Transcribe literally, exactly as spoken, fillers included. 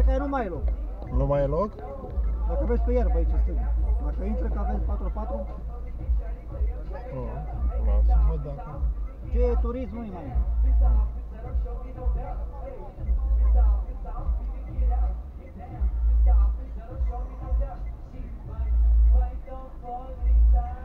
pare că ai nu mai e loc. Nu mai e loc? Dacă vezi pe iarbă aici stânga. Dacă intră că aveți patru patru. Oh, lasă, văd dacă... Ce e turism nu-i mai e. Stop, show me no doubt. She might, might don't fall anytime.